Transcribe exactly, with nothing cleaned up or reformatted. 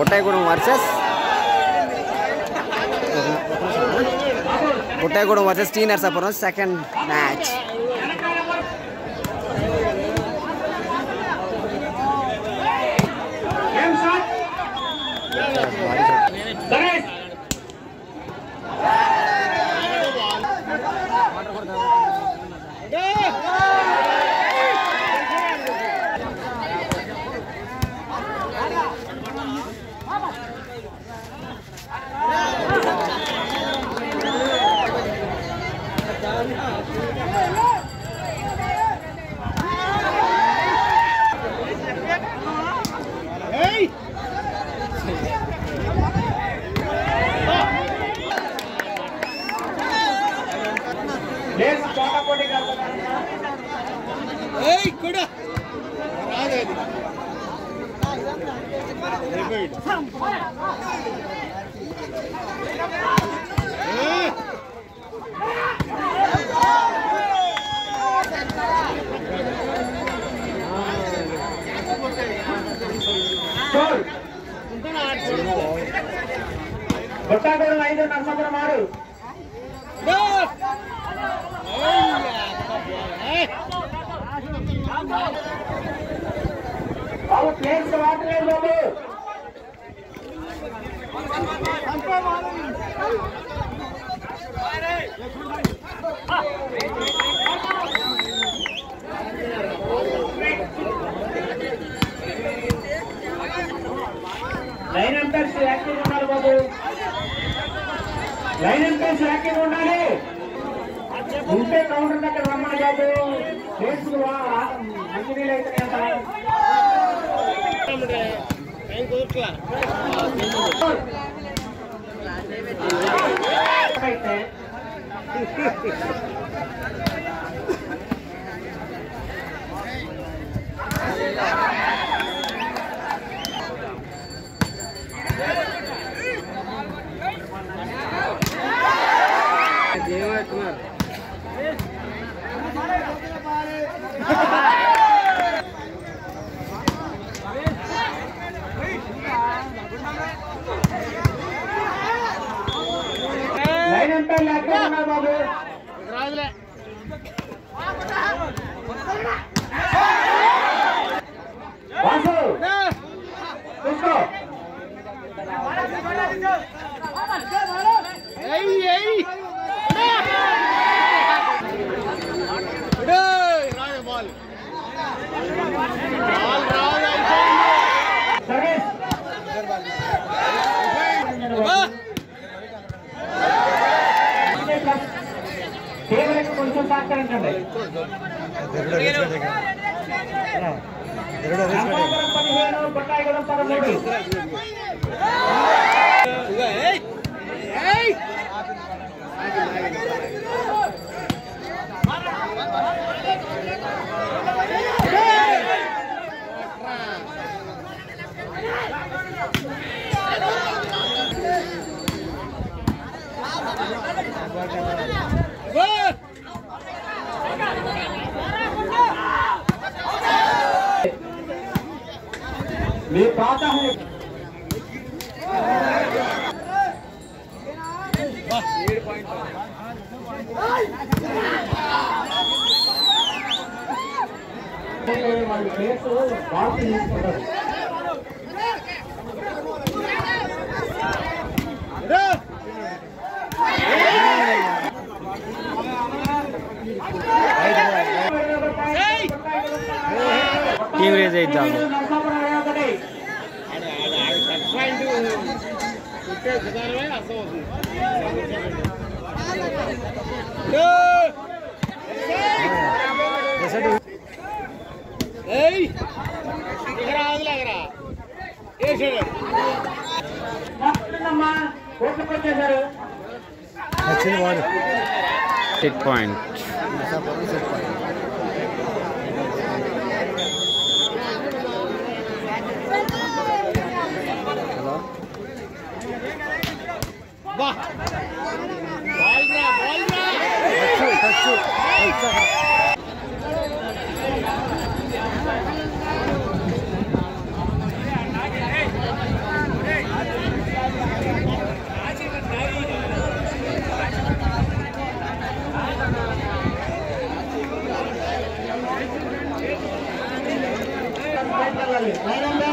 Bottaigudem versus Bottayigudem versus T Narasapuram second match. Bottayigudem ఐదు నరసాపురం ఆరు. బాబు place వాడలేదు బాబు. లైన్ ఎంపైర్స్ యాక్టివ్ ఉండాలి బాబు. లైన్ ఎంపైర్స్ యాక్టివ్ ఉండాలి. ఉంటే కౌంటర్ దగ్గర రమ్మని బాబు. ప్లేస్ మంచి నీళ్ళు అయితే లైన్ ఎంపైర్ యాక్టివ్ ఉన్నారు బాబు. వాసు చూసుకో. కొంచెం సహకరించండి. పదిహేను బొట్టాయిగూడెం పదమూడు. మీ పాత వాళ్ళ కేసు బాగా తీసుకుంటారు. టీం రేజ్ అయిద్దాం. సెట్ పాయింట్ వెళ్ళాలి. లైన్